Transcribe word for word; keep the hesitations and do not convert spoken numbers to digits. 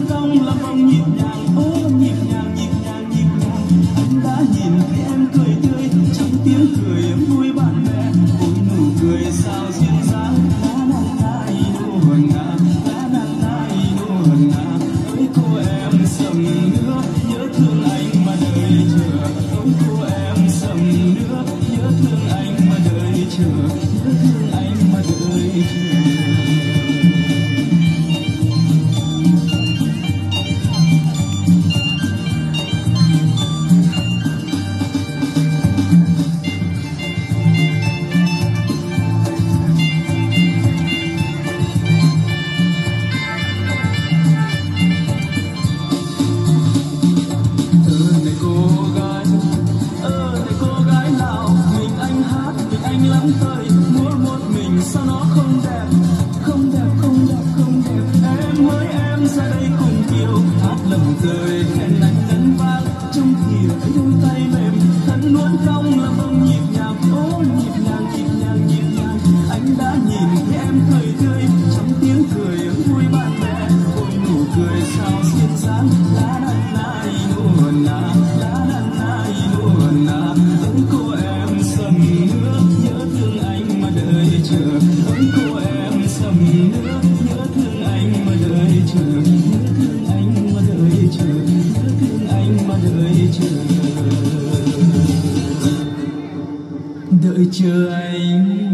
cong làm vòng nhịp nhàng, ô nhịp nhàng nhịp nhàng nhịp nhàng. Anh đã nhìn thấy em cười tươi trong tiếng cười em vui bạn bè, ôi nụ cười sao duyên dáng. La la la nụ hôn à, la la la nụ hôn à. Ôi cô em sầm nữa nhớ thương anh mà đợi chờ, ôi cô em sầm nữa nhớ thương anh mà đợi chờ, nhớ thương anh mà đợi chờ. Anh lắm thời múa một mình sao nó không đẹp, không đẹp, không đẹp, không đẹp. Em hỡi em ra đây cùng kiều hát lầm rơi khen anh ngân vang trong thìa ấy đôi tay mềm thân nuốt cong là bông nhịp nhàng, ô nhịp nhàng nhịp nhàng nhịp nhàng. Anh đã nhìn thấy em cười tươi trong tiếng cười em vui bạn bè, ôi nụ cười sao duyên dáng. La la la nụ hôn à, la la la nụ hôn à. Ôi cô em sầm nữa nhớ thương anh mà đợi chờ, ôi cô em sầm nữa nhớ thương anh mà đợi chờ, nhớ thương anh mà đợi chờ, nhớ thương anh mà đợi chờ, đợi chờ anh.